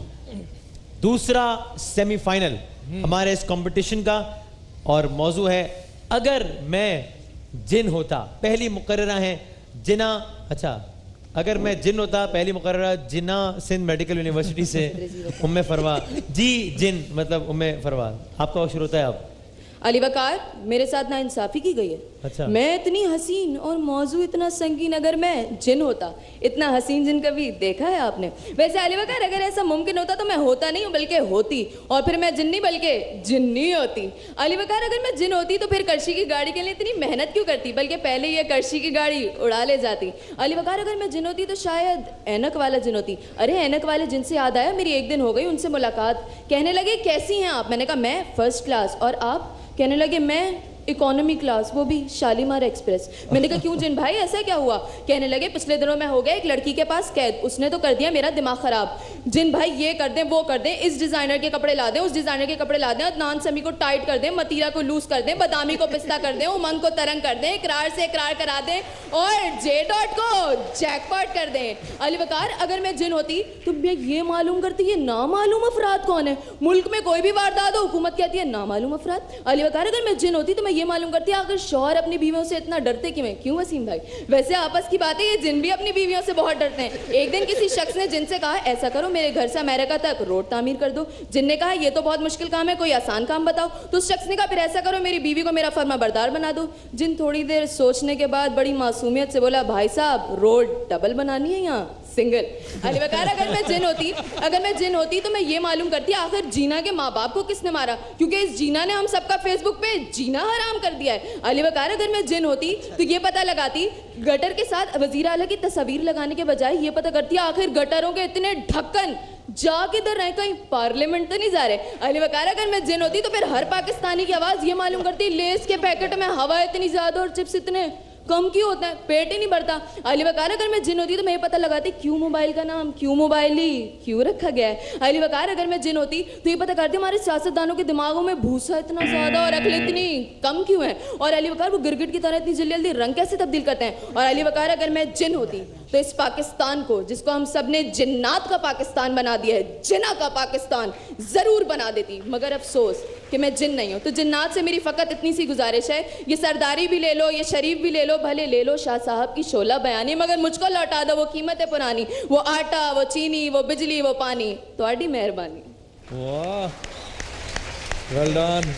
دوسرا سیمی فائنل ہمارے اس کمپٹیشن کا، اور موضوع ہے اگر میں جن ہوتا. پہلی مقررہ ہیں جنا. اچھا اگر میں جن ہوتا، پہلی مقررہ جنا سندھ میڈیکل یونیورسٹی سے ام فروا. جی جن مطلب ام فروا. آپ کا وقت شروع ہوتا ہے. آپ علی وقار میرے ساتھ نا انصافی کی گئی ہے. اچھا. میں اتنی حسین اور موضوع اتنا سنگین، اگر میں جن ہوتا، اتنا حسین جن کبھی دیکھا ہے آپ نے؟ ویسے علی وقار اگر ایسا ممکن ہوتا تو میں ہوتا نہیں ہوں بلکہ ہوتی، اور پھر میں جن نہیں بلکہ جنی ہوتی. علی وقار اگر میں جن ہوتی تو پھر کرشی کی گاڑی کے لیے اتنی محنت کیوں کرتی، بلکہ پہلے یہ کرشی کی گاڑی اڑا لے جاتی. علی وقار اگر میں جن ہوتی تو شاید اینک والا جن ہوتی. ارے اینک والے جن سے یاد آیا، میری ایک دن ہو گئی ان سے ملاقات. کہنے لگے کیسی ہیں آپ؟ میں نے کہا میں فرسٹ کلاس. اور آپ؟ کہنے لگے میں اکانومی کلاس، وہ بھی شالیمار ایکسپریس. میں نے کہا کیوں جن بھائی ایسا کیا ہوا؟ کہنے لگے پچھلے دنوں میں ہو گیا ایک لڑکی کے پاس قید، اس نے تو کر دیا میرا دماغ خراب. جن بھائی یہ کر دیں وہ کر دیں، اس ڈیزائنر کے کپڑے لا دیں، اس ڈیزائنر کے کپڑے لا دیں، عدنان سمی کو ٹائٹ کر دیں، متیرا کو لوز کر دیں، بادامی کو پستہ کر دیں، امنگ کو ترنگ کر دیں، اقرار سے اقرار کرا دیں، اور جے ڈاٹ کو جیک پاٹ کر دیں. علی وقار اگر میں جن ہوتی تو میں یہ معلوم کرتی یہ نامعلوم افراد کون ہیں. ملک میں کوئی بھی واردات ہو حکومت کہتی ہے نامعلوم افراد. علی وقار اگر میں جن ہوتی تو میں یہ معلوم کرتی اگر شوہر اپنی بیویوں سے اتنا ڈرتے کیوں ہیں. کیوں وسیم بھائی؟ ویسے آپس کی بات ہے یہ جن بھی اپنی بیویوں سے بہت ڈرتے ہیں. ایک دن کسی شخص نے جن سے کہا ایسا کرو میرے گھر سے امریکہ تک روڈ تعمیر کر دو. جن نے کہا یہ تو بہت مشکل کام ہے، کوئی آسان کام بتاؤ. تو اس شخص نے کہا پھر ایسا کرو میری بیوی کو میرا فرما بردار بنا دو. جن تھوڑی دیر سوچنے کے بعد بڑی معصومیت سے بولا بھائی صاحب روڈ ڈبل بنانی ہے یہاں سنگل. علی وقار اگر میں جن ہوتی اگر میں جن ہوتی تو میں یہ معلوم کرتی آخر جینا کے ماں باپ کو کس نے مارا، کیونکہ اس جینا نے ہم سب کا فیس بک پہ جینا حرام کر دیا ہے. علی وقار اگر میں جن ہوتی تو یہ پتہ لگاتی گٹر کے ساتھ وزیر اعلیٰ کی تصاویر لگانے کے بجائے یہ پتہ کرتی آخر گٹروں کے اتنے ڈھکن جا کدھر رہے، کہیں پارلیمنٹ تو نہیں جا رہے. علی وقار اگر میں جن ہوتی تو پھر ہر پاکستانی کی آواز یہ معلوم کرتی لیس کے پیکٹ میں ہوا اتنی زیادہ اور چپس اتنے کم کیوں ہوتا ہے، پیٹ ہی نہیں بھرتا. علی وقار اگر میں جن ہوتی تو میں یہ پتہ لگاتی کیوں موبائل کا نام کیوں موبائل ہی کیوں رکھا گیا ہے. علی وقار اگر میں جن ہوتی تو یہ پتہ کرتی ہمارے سیاستدانوں کے دماغوں میں بھوسا اتنا زیادہ اور عقل اتنی کم کیوں ہے. اور علی وقار وہ گرگٹ کی طرح اتنی جلدی جلدی رنگ کیسے تبدیل کرتے ہیں. اور علی وقار اگر میں جن ہوتی تو اس پاکستان کو جس کو ہم سب نے جنات کا پاکستان بنا دیا ہے، جنا کا پاکستان ضرور بنا دیتی. مگر افسوس کہ میں جن نہیں ہوں. تو جنات سے میری فقط اتنی سی گزارش ہے، یہ سرداری بھی لے لو، یہ شریف بھی لے لو، بھلے لے لو شاہ صاحب کی شعلہ بیانی، مگر مجھ کو لوٹا دو وہ قیمتیں پرانی، وہ آٹا، وہ چینی، وہ بجلی، وہ پانی. تو آڈی مہربانی. واہ well done.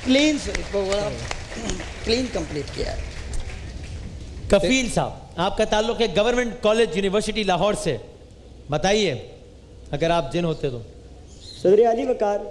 Clean clean complete किया है। कफील साहब, आपका ताल्लुक है गवर्नमेंट कॉलेज यूनिवर्सिटी लाहौर से, बताइए अगर आप जिन होते तो। सदर आली वकार,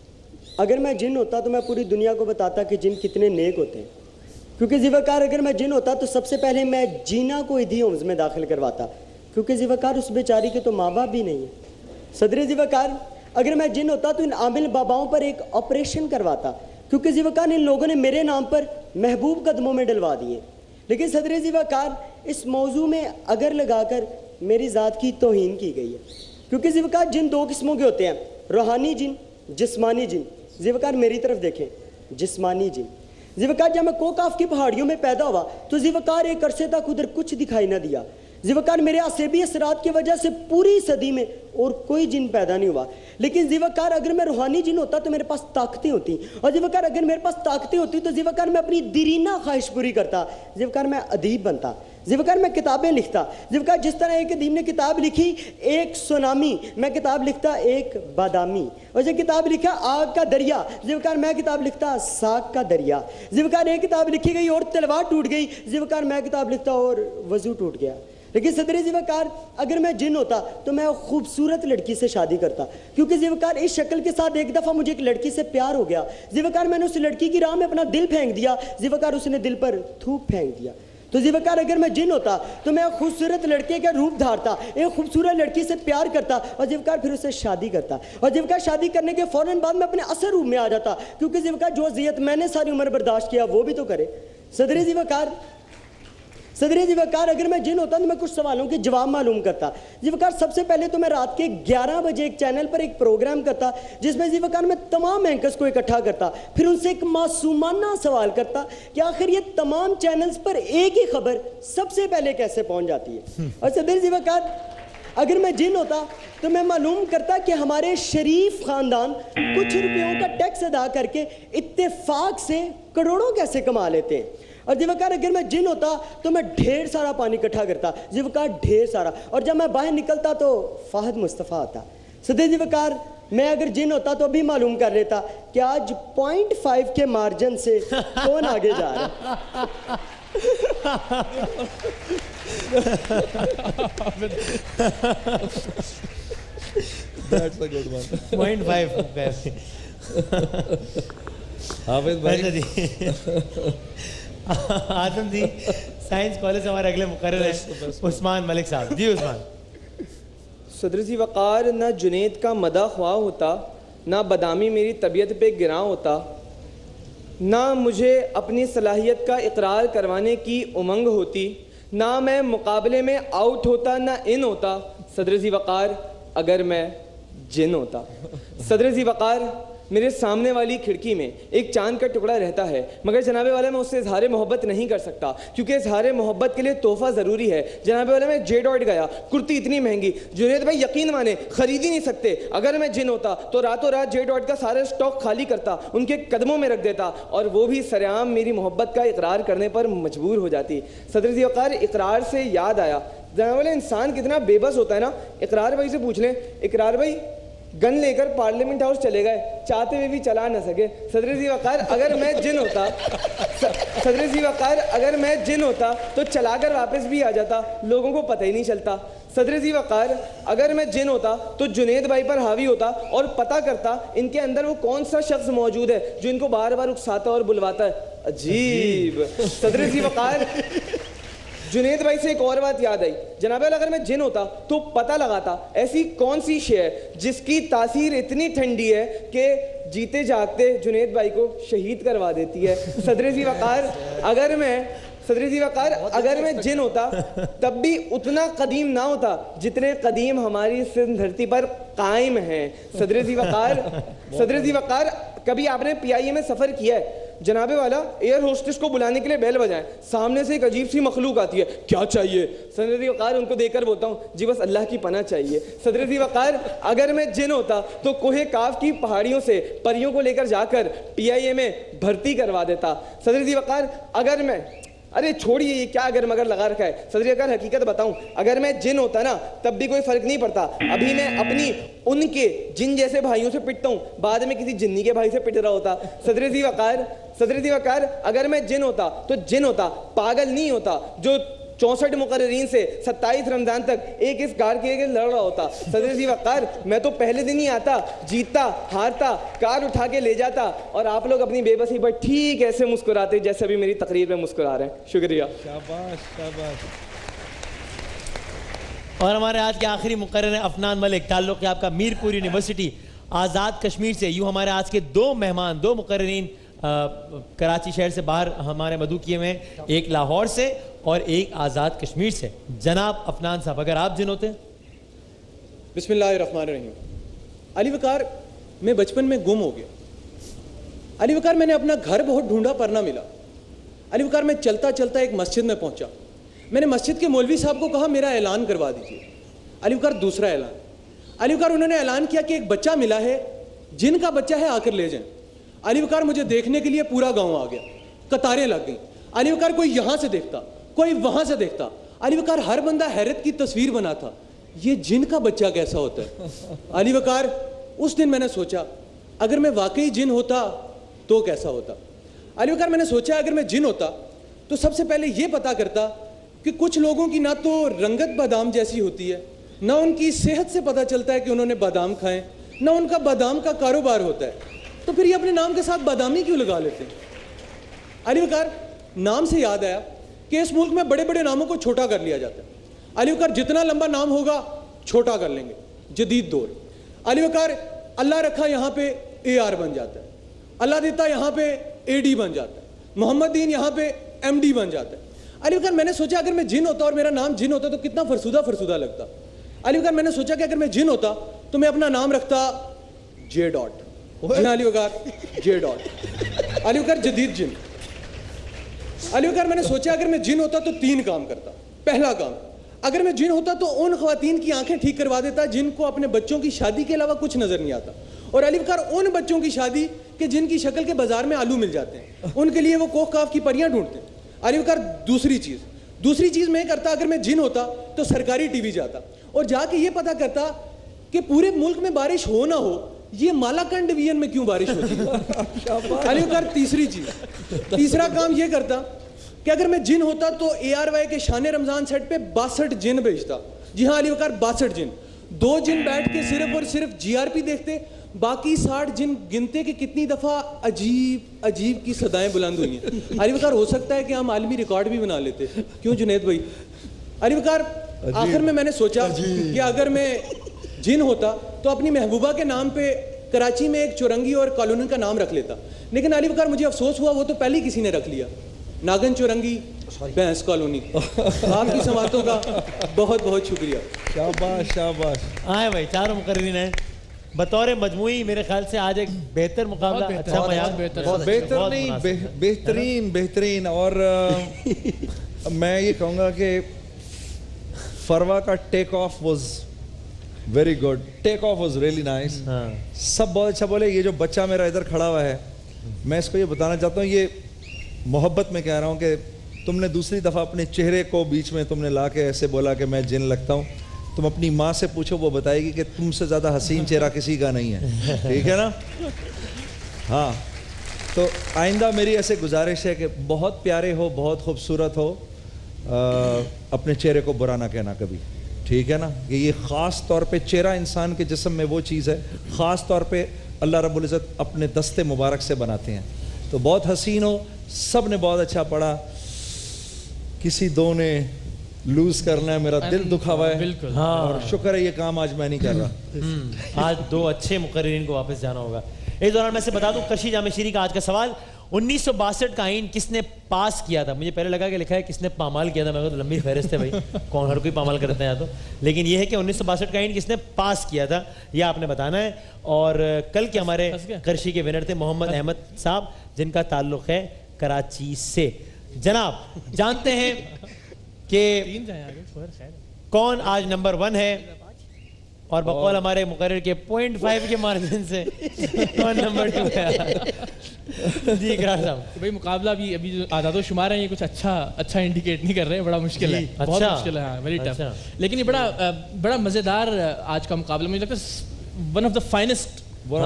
अगर मैं जिन होता तो मैं पूरी दुनिया को बताता कि जिन कितने नेक होते हैं, क्योंकि ज़िवाकार अगर मैं जिन होता तो सबसे पहले मैं जीना को इधी होम्स में दाखिल करवाता, क्योंकि ज़िवाकार उस बेचारी के तो माँ बाप भी नहीं है। सदर ज़िवाकार, अगर मैं जिन होता तो इन आमिल बाबाओं पर एक ऑपरेशन करवाता, क्योंकि ज़िवाकार इन लोगों ने मेरे नाम पर महबूब कदमों में डलवा दिए। लेकिन सदर ज़िवाकार, इस मौजू में अगर लगाकर मेरी ज़ात की तौहीन की गई है, क्योंकि ज़िवाकार जिन दो किस्मों के होते हैं, रूहानी जिन, जिस्मानी जिन। ज़िवाकार मेरी तरफ देखें, जिस्मानी जिन। ज़िवाकार जब मैं कोकाफ की पहाड़ियों में पैदा हुआ तो ज़िवाकार एक अरसे तक उधर कुछ दिखाई ना दिया। ज़िवाकार मेरे असेबी असरात की वजह से पूरी सदी में और कोई जिन पैदा नहीं हुआ। लेकिन ज़िवाकार अगर मैं रूहानी जिन होता तो मेरे पास ताकतें होती, और ज़िवाकार अगर मेरे पास ताकतें होती तो ज़िवाकार मैं अपनी दिरीना ख्वाहिश पूरी करता। ज़िवाकार मैं अदीब बनता, ज़िवाकार मैं किताबें लिखता। ज़िवाकार जिस तरह एक अदीब ने किताब लिखी एक सुनामी, मैं किताब लिखता एक बादामी। और जो किताब लिखा आग का दरिया, ज़िवाकार मैं किताब लिखता साग का दरिया। ज़िवाकार एक किताब लिखी गई और तलवार टूट गई, ज़िवाकार मैं किताब लिखता और वज़ू टूट गया। लेकिन सदर ज़िवाकार, अगर मैं जिन होता तो मैं खूबसूरत लड़की से शादी करता, क्योंकि ज़िवाकार इस शक्ल के साथ एक दफ़ा मुझे एक लड़की से प्यार हो गया। ज़िवाकार मैंने उस लड़की की राह में अपना दिल फेंक दिया, ज़िवाकार उसने दिल पर थूक फेंक दिया। तो ज़िवाकार अगर मैं जिन होता तो मैं खूबसूरत लड़के का रूप धारता, एक खूबसूरत लड़की से प्यार करता और ज़िवाकार फिर उससे शादी करता। और ज़िवाकार शादी करने के फ़ौरन बाद मैं अपने असल रूप में आ जाता, क्योंकि ज़िवाकार जो अज़ियत मैंने सारी उम्र बर्दाश्त किया वो भी तो करे। सदर ज़िवाकार, सदर ज़िवाकार, अगर मैं जिन होता तो मैं कुछ सवालों के जवाब मालूम करता। ज़िवाकार सबसे पहले तो मैं रात के ग्यारह बजे एक चैनल पर एक प्रोग्राम करता जिसमें ज़िवाकार मैं तमाम एंकर्स को इकट्ठा करता, फिर उनसे एक मासूमाना सवाल करता कि आखिर ये तमाम चैनल्स पर एक ही खबर सबसे पहले कैसे पहुंच जाती है। और सदर ज़िवाकार, अगर मैं जिन होता तो मैं मालूम करता कि हमारे शरीफ ख़ानदान कुछ रुपयों का टैक्स अदा करके इत्तेफाक से करोड़ों कैसे कमा लेते हैं। और ज़िवाकार अगर मैं जिन होता तो मैं ढेर सारा पानी इकट्ठा करता, ज़िवाकार ढेर सारा, और जब मैं बाहर निकलता तो फ़हद मुस्तफ़ा आता। सदर ज़िवाकार, मैं अगर जिन होता तो अभी मालूम कर लेता कि आज पॉइंट फाइव के मार्जिन से कौन आगे जा रहा है। That's a good one. Point five Hafiz भाई, आदम जी, साइंस कॉलेज से हमारे अगले मुकर्रर हैं उस्मान मलिक साहब। जी उस्मान। सदर ज़िवाकार, ना जुनैद का मदा ख्वाह होता, ना बदामी मेरी तबीयत पे गिरा होता, ना मुझे अपनी सलाहियत का इकरार करवाने की उमंग होती, ना मैं मुकाबले में आउट होता, ना इन होता। सदर ज़िवाकार, अगर मैं जिन होता। सदर ज़िवाकार, मेरे सामने वाली खिड़की में एक चांद का टुकड़ा रहता है, मगर जनाबे वाला मैं उससे इजहार मोहब्बत नहीं कर सकता, क्योंकि इजहार मोहब्बत के लिए तोहफा ज़रूरी है। जनाबे वाला मैं जे डॉट गया, कुर्ती इतनी महंगी, जुनैद भाई यकीन माने ख़रीद ही नहीं सकते। अगर मैं जिन होता तो रातों रात जे डॉट का सारा स्टॉक खाली करता, उनके कदमों में रख देता, और वो भी सरेआम मेरी मोहब्बत का इकरार करने पर मजबूर हो जाती। सदर ज़िवाकार, इकरार से याद आया, जनाबे वाला इंसान कितना बेबस होता है ना। इकरार भाई से पूछ लें, इकरार भाई गन लेकर पार्लियामेंट हाउस चले गए, चाहते हुए भी चला न सके। सदर ज़िवाकार, अगर मैं जिन होता सदर ज़िवाकार अगर मैं जिन होता तो चलाकर वापस भी आ जाता, लोगों को पता ही नहीं चलता। सदर ज़िवाकार, अगर मैं जिन होता तो जुनैद भाई पर हावी होता और पता करता इनके अंदर वो कौन सा शख्स मौजूद है जो इनको बार बार उकसाता और बुलवाता है। अजीब। सदर ज़िवाकार, जुनैद भाई से एक और बात याद आई, जनाब अगर मैं जिन होता तो पता लगाता ऐसी कौन सी शे है जिसकी तासीर इतनी ठंडी है कि जीते जागते जुनैद भाई को शहीद करवा देती है। सदर ज़िवाकार, अगर मैं सदर ज़िवाकार अगर मैं जिन होता तब भी उतना कदीम ना होता जितने कदीम हमारी सिंध धरती पर कायम हैं। सदर ज़िवाकार सदर ज़िवाकार कभी आपने पी आई ए में सफ़र किया है? जनाबे वाला एयर होस्टेस को बुलाने के लिए बेल बजाएं, सामने से एक अजीब सी मखलूक आती है, क्या चाहिए? सदर ज़िवाकार उनको देखकर बोलता हूँ, जी बस अल्लाह की पनाह चाहिए। सदर ज़िवाकार, अगर मैं जिन होता तो कोहे काफ की पहाड़ियों से परियों को लेकर जाकर पी आई ए में भर्ती करवा देता। सदर ज़िवाकार, अगर मैं ارے چھوڑیے یہ کیا اگر مگر لگا رکھا ہے. صدر اکبر حقیقت بتاؤں, اگر میں جن ہوتا نا تب بھی کوئی فرق نہیں پڑتا. ابھی میں اپنی ان کے جن جیسے بھائیوں سے پٹتا ہوں, بعد میں کسی جنی کے بھائی سے پٹ رہا ہوتا. صدر ذی وقار صدر ذی وقار اگر میں جن ہوتا تو جن ہوتا, پاگل نہیں ہوتا جو چونسٹھ مقررین سے ستائیس رمضان تک ایک اس کار کے لڑ رہا ہوتا. صدر ذی وقار میں تو پہلے دن ہی آتا, جیتتا ہارتا, کار اٹھا کے لے جاتا, اور آپ لوگ اپنی بے بسی پر ٹھیک ایسے مسکراتے جیسے ابھی میری تقریر میں مسکرا رہے ہیں. شکریہ. شاباش شاباش. اور ہمارے آج کے آخری مقرر ہیں افنان ملک, تعلق ہے آپ کا میر پور یونیورسٹی آزاد کشمیر سے. یوں ہمارے آج کے دو مہمان, دو مقررین کراچی شہر سے باہر ہمارے مدعو کیے ہوئے ہیں, ایک لاہور سے اور ایک آزاد کشمیر سے. جناب افنان صاحب, اگر آپ جن ہوتے. بسم اللہ الرحمن الرحیم. علی وقار, میں بچپن میں گم ہو گیا. علی وقار, میں نے اپنا گھر بہت ڈھونڈا پر نہ ملا. علی وقار, میں چلتا چلتا ایک مسجد میں پہنچا. میں نے مسجد کے مولوی صاحب کو کہا میرا اعلان کروا دیجیے. علی وقار, دوسرا اعلان. علی وقار, انہوں نے اعلان کیا کہ ایک بچہ ملا ہے, جن کا بچہ ہے, آ کر لے جائیں. علی وقار, مجھے دیکھنے کے لیے پورا گاؤں آ گیا, قطاریں لگ گئیں. علی وقار, کوئی یہاں سے دیکھتا, کوئی وہاں سے دیکھتا. علی وقار, ہر بندہ حیرت کی تصویر بنا تھا, یہ جن کا بچہ کیسا ہوتا ہے. علی وقار, اس دن میں نے سوچا اگر میں واقعی جن ہوتا تو کیسا ہوتا. علی وقار, میں نے سوچا اگر میں جن ہوتا تو سب سے پہلے یہ پتا کرتا کہ کچھ لوگوں کی نہ تو رنگت بادام جیسی ہوتی ہے, نہ ان کی صحت سے پتہ چلتا ہے کہ انہوں نے بادام کھائیں, نہ ان کا بادام کا کاروبار ہوتا ہے, تو پھر یہ اپنے نام کے ساتھ بادامی کیوں لگا لیتے ہیں. علی وقار, نام سے یاد آیا کہ اس ملک میں بڑے بڑے ناموں کو چھوٹا کر لیا جاتا ہے. علی وقار, جتنا لمبا نام ہوگا چھوٹا کر لیں گے. جدید دور. علی وقار, اللہ رکھا یہاں پہ اے آر بن جاتا ہے, اللہ دیتا یہاں پہ اے ڈی بن جاتا ہے, محمد دین یہاں پہ ایم ڈی بن جاتا ہے. علی وقار, میں نے سوچا اگر میں جن ہوتا اور میرا نام جن ہوتا تو کتنا فرسودہ فرسودہ لگتا. علی وقار, میں نے سوچا کہ اگر میں جن ہوتا تو میں اپنا نام رکھتا جے ڈاٹ. علی وقار, جے ڈاٹ. علی وقار, جدید جن. علی وقار, میں نے سوچا اگر میں جن ہوتا تو تین کام کرتا. پہلا کام, اگر میں جن ہوتا تو ان خواتین کی آنکھیں ٹھیک کروا دیتا جن کو اپنے بچوں کی شادی کے علاوہ کچھ نظر نہیں آتا. اور علی وقار, ان بچوں کی شادی کہ جن کی شکل کے بازار میں آلو مل جاتے ہیں, ان کے لیے وہ کوہ کاف کی پریاں ڈھونڈتے ہیں. علی وقار, دوسری چیز دوسری چیز میں کرتا اگر میں جن ہوتا تو سرکاری ٹی وی جاتا اور جا کے یہ پتا کرتا کہ پورے ملک میں بارش ہو نہ ہو, یہ مالاکنڈ ڈویژن میں کیوں بارش ہوتی ہے. علی وقار, تیسری چیز تیسرا کام یہ کرتا کہ اگر میں جن ہوتا تو اے آر وائی کے شان رمضان سیٹ پہ باسٹھ جن بھیجتا. جی ہاں علی وقار, باسٹھ جن. دو جن بیٹھ کے صرف اور صرف جی آر پی دیکھتے, باقی ساٹھ جن گنتے کہ کتنی دفعہ عجیب عجیب کی صدائیں بلند ہوئی ہیں. علی وقار, ہو سکتا ہے کہ ہم عالمی ریکارڈ بھی بنا لیتے. کیوں جنید بھائی. علی وقار, آخر میں میں نے سوچا کہ اگر میں جن ہوتا تو اپنی محبوبہ کے نام پہ کراچی میں ایک چورنگی اور کالونی کا نام رکھ لیتا. لیکن علی وقار, مجھے افسوس ہوا وہ تو پہلے کسی نے رکھ لیا, ناگن چورنگی بھینس کالونی. آپ کی سماعتوں کا بہت بہت شکریہ. شاباش شاباش. آئے بھائی, چاروں مقررین ہیں. بطور مجموعی میرے خیال سے آج ایک بہتر مقابلہ, اچھا معیار, بہتر نہیں بہترین بہترین. اور میں یہ کہوں گا کہ فروا کا take off was very good. Take off was really nice. سب بہت اچھا بولے. یہ جو بچہ میرا ادھر کھڑا ہوا ہے, میں اس کو یہ بتانا چاہتا ہوں, یہ محبت میں کہہ رہا ہوں کہ تم نے دوسری دفعہ اپنے چہرے کو بیچ میں تم نے لا کے ایسے بولا کہ میں جن لگتا ہوں. تم اپنی ماں سے پوچھو, وہ بتائے گی کہ تم سے زیادہ حسین چہرہ کسی کا نہیں ہے. ٹھیک ہے نا. ہاں, تو آئندہ میری ایسے گزارش ہے کہ بہت پیارے ہو, بہت خوبصورت ہو, اپنے چہرے کو برا نہ کہنا کبھی. ٹھیک ہے نا. کہ یہ خاص طور پہ چہرہ انسان کے جسم میں وہ چیز ہے, خاص طور پہ اللہ رب العزت اپنے دستے مبارک سے بناتے ہیں. تو بہت حسین ہو, سب نے بہت اچھا پڑھا. کسی دو نے لوز کرنا ہے, میرا دل دکھا ہوا ہے. اور شکر ہے یہ کام آج میں نہیں کر رہا. آج دو اچھے مقررین کو واپس جانا ہوگا. اس دوران میں سے بتا دوں, کرشی جامع شیری کا آج کا سوال, انیس سو باسٹھ کا آئین کس نے پاس کیا تھا؟ مجھے پہلے لگا کہ لکھا ہے کس نے پامال کیا تھا, میں کہا تو لمبی فہرست ہے بھائی, کون ہر کوئی پامال کرتا ہے. تو لیکن یہ ہے کہ انیس سو باسٹھ کا آئین کس نے پاس کیا تھا, یہ آپ نے بتانا ہے. اور کل کے ہمارے کرشی کے ونر تھے محمد احمد صاحب, جن کا تعلق ہے کراچی سے. جناب جانتے ہیں کہ کون آج نمبر ون ہے. اور بقول ہمارے مقرر کے پوائنٹ فائیو کے مارجن سے نمبر ٹو ہے. جی اقرار صاحب. بھائی مقابلہ بھی ابھی جو اعداد و شمار ہیں یہ کچھ اچھا اچھا انڈیکیٹ نہیں کر رہے, بڑا مشکل ہے, بہت مشکل ہے, ہاں ویری ٹف. لیکن یہ بڑا بڑا مزیدار آج کا مقابلہ, مجھے لگتا ہے ون آف دا فائنسٹ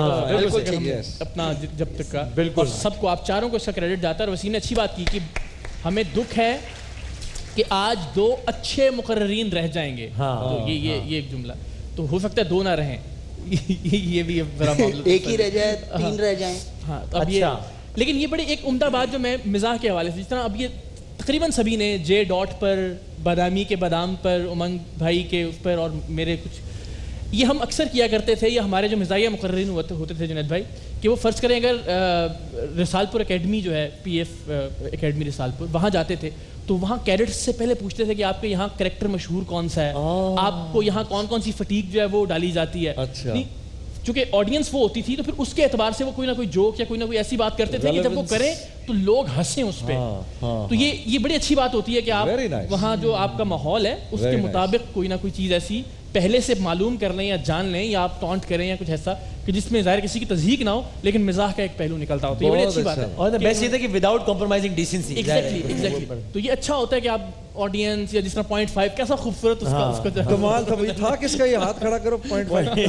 اپنا جب تک کا. بالکل سب کو, آپ چاروں کو اس کا کریڈٹ جاتا ہے. اور وسیم نے اچھی بات کی کہ ہمیں دکھ ہے کہ آج دو اچھے مقررین رہ جائیں گے. تو یہ یہ یہ ایک جملہ تو ہو سکتا ہے دو نہ رہیں, یہ بھی بڑا معاملہ, ایک ہی رہ جائے, تین رہ جائیں. ہاں اب یہ, لیکن یہ بڑی ایک عمدہ بات جو میں مزاح کے حوالے سے, جس طرح اب یہ تقریباً سبھی نے جے ڈاٹ پر, بادامی کے بادام پر, امنگ بھائی کے اس پر, اور میرے کچھ, یہ ہم اکثر کیا کرتے تھے, یا ہمارے جو مزاحیہ مقررین ہوتے تھے جنید بھائی, کہ وہ فرض کریں اگر رسال پور اکیڈمی جو ہے پی ایف اکیڈمی رسال پور, وہاں جاتے تھے تو وہاں کیڈٹس سے پہلے پوچھتے تھے کہ آپ کے یہاں کریکٹر مشہور کون سا ہے, آپ کو یہاں کون کون سی فٹیک جو ہے وہ ڈالی جاتی ہے. چونکہ آڈینس وہ ہوتی تھی تو پھر اس کے اعتبار سے وہ کوئی نہ کوئی جوک یا کوئی نہ کوئی ایسی بات کرتے تھے کہ جب وہ کریں تو لوگ ہنسیں اس پہ. تو یہ یہ بڑی اچھی بات ہوتی ہے کہ آپ وہاں جو آپ کا ماحول ہے اس کے مطابق کوئی نہ کوئی چیز ایسی پہلے سے معلوم کر لیں یا جان لیں, یا آپ ٹونٹ کریں یا کچھ ایسا کہ جس میں ظاہر کسی کی تضحیق نہ ہو لیکن مزاح کا ایک پہلو نکلتا ہو. تو یہ بڑی اچھی بات ہے. اور بیسٹ یہ تھا کہ without compromising decency. Exactly exactly. تو یہ اچھا ہوتا ہے کہ آپ آڈینس یا جس طرح پوائنٹ فائیو کیسا خوبصورت اس کا اس کا کمال تھا بھائی, تھا کس کا یہ ہاتھ کھڑا کرو پوائنٹ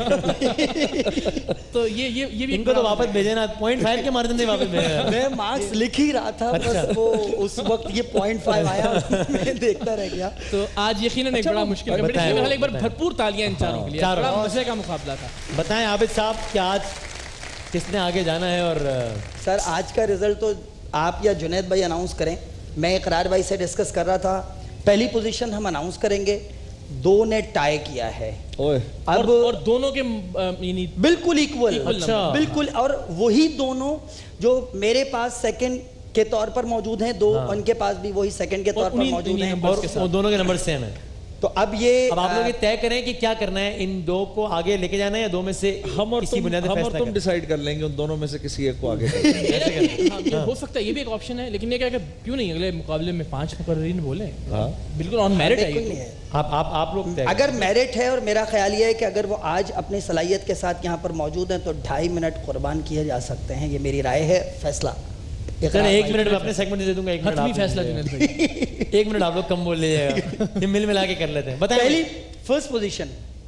فائیو. تو یہ یہ یہ بھی ان کو تو واپس بھیجے نا, پوائنٹ فائیو کے مارجن سے واپس بھیجے. میں مارکس لکھ ہی رہا تھا, بس وہ اس وقت یہ پوائنٹ فائیو آیا, میں دیکھتا رہ گیا. تو آج یقیناً ایک بڑا مشکل کمپٹیشن, ایک بار بھرپور تالیاں ان چاروں کے لیے, بڑا مزے کا مقابلہ تھا. بتائیں عابد صاحب کہ آج کس نے آگے جانا ہے؟ اور سر آج کا رزلٹ تو آپ یا جنید بھائی اناؤنس کریں. میں اقرار بھائی سے ڈسکس کر رہا تھا, پہلی پوزیشن ہم اناؤنس کریں گے, دو نے ٹائی کیا ہے اب, اور دونوں کے یعنی بالکل ایکول, بالکل, اور وہی دونوں جو میرے پاس سیکنڈ کے طور پر موجود ہیں, دو ان کے پاس بھی وہی سیکنڈ کے طور پر موجود ہیں, اور دونوں کے نمبر سیم ہیں. تو اب یہ اب آپ لوگ یہ طے کریں کہ کیا کرنا ہے, ان دو کو آگے لے کے جانا ہے یا دو میں سے ہم اور تم ہم اور تم ڈیسائیڈ کر لیں گے ان دونوں میں سے کسی ایک کو آگے کریں. ہو سکتا ہے یہ بھی ایک آپشن ہے, لیکن یہ کیا کہ کیوں نہیں اگلے مقابلے میں پانچ مقررین بولیں, بالکل آن میرٹ ہے. آپ آپ آپ لوگ اگر میرٹ ہے, اور میرا خیال یہ ہے کہ اگر وہ آج اپنی صلاحیت کے ساتھ یہاں پر موجود ہیں تو ڈھائی منٹ قربان کیے جا سکتے ہیں. یہ میری رائے ہے, فیصلہ ایک منٹ میں اپنے سیگمنٹ دے دوں گا. ایک منٹ فیصلہ جنید بھائی, ایک منٹ آپ لوگ کم بول لیجیے گا, یہ مل ملا کے کر لیتے ہیں. بتائیں پہلی فرسٹ پوزیشن,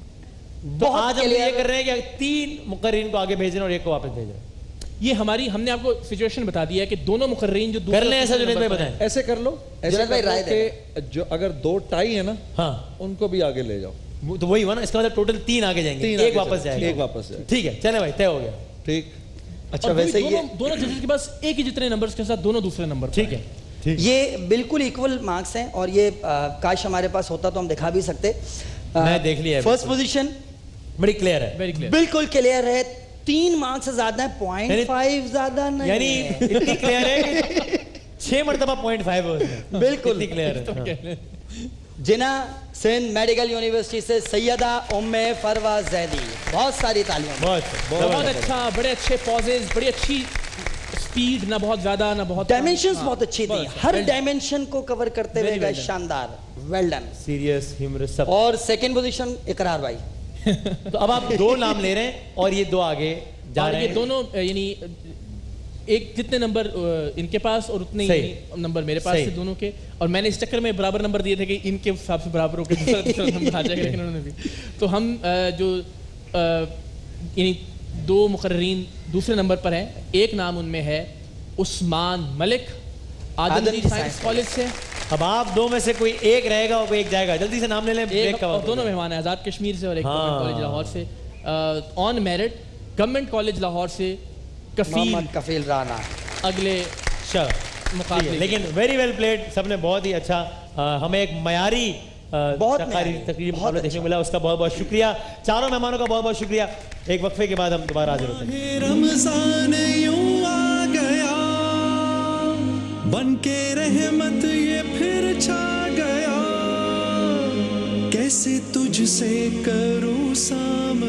تو آج ہم یہ کر رہے ہیں کہ تین مقررین کو آگے بھیجیں اور ایک کو واپس بھیجیں. یہ ہماری, ہم نے آپ کو سچویشن بتا دی ہے کہ دونوں مقررین جو کر لیں ایسا. جنید بھائی بتائیں. ایسے کر لو, ایسے کر لو کہ جو اگر دو ٹائی ہیں نا, ہاں ان کو بھی آگے لے جاؤ. تو وہی ہوا نا, اس کا مطلب ٹوٹل تین آگے جائیں گے, ایک واپس جائے گا. ایک واپس جائے. ٹھیک ہے, چلے بھائی طے ہو گیا. ٹھیک. اچھا ویسے یہ دونوں ججز کے پاس ایک ہی جتنے نمبرز کے ساتھ دونوں دوسرے نمبر. ٹھیک ہے, یہ بالکل ایکول مارکس ہیں, اور یہ کاش ہمارے پاس ہوتا تو ہم دکھا بھی سکتے. میں دیکھ لیا. فرسٹ پوزیشن بڑی کلیئر ہے, بالکل کلیئر ہے, تین مارکس زیادہ ہیں, پوائنٹ فائیو زیادہ نہیں, یعنی اتنی کلیئر ہے کہ چھ مرتبہ پوائنٹ فائیو بالکل کلیئر ہے. جنا سندھ میڈیکل یونیورسٹی سے سیدہ ام فروا زیدی, بہت ساری تالیاں. بہت اچھا, بڑے اچھے پوزز, بڑی اچھی سپیڈ, نہ بہت زیادہ نہ بہت, ڈائمنشنز بہت اچھی تھی, ہر ڈائمنشن کو کور کرتے ہوئے گئے, شاندار, ویل ڈن, سیریس ہیومرس سب. اور سیکنڈ پوزیشن اقرار بھائی. تو اب آپ دو نام لے رہے ہیں اور یہ دو آگے جا رہے ہیں. یہ دونوں یعنی ایک جتنے نمبر ان کے پاس اور اتنے ہی نمبر میرے پاس تھے دونوں کے, اور میں نے اس چکر میں برابر نمبر دیے تھے کہ ان کے حساب سے برابر ہو کے دوسرا دوسرا نمبر آ جائے گا, لیکن انہوں نے بھی. تو ہم جو یعنی دو مقررین دوسرے نمبر پر ہیں, ایک نام ان میں ہے عثمان ملک, آدم جی سائنس کالج سے. اب آپ دو میں سے کوئی ایک رہے گا اور کوئی ایک جائے گا, جلدی سے نام لے لیں. دونوں مہمان ہیں, آزاد کشمیر سے اور ایک گورنمنٹ کالج لاہور سے. On merit government college Lahore سے کفیل کفیل رانا اگلے مقابلے. لیکن ویری ویل پلیڈ, سب نے بہت ہی اچھا, ہمیں ایک معیاری تقریب مقابلہ دیکھنے کو ملا, اس کا بہت بہت شکریہ. چاروں مہمانوں کا بہت بہت شکریہ. ایک وقفے کے بعد ہم دوبارہ حاضر ہوتے ہیں. رمضان یوں آ گیا, بن کے رحمت یہ پھر چھا گیا, کیسے تجھ سے کروں سام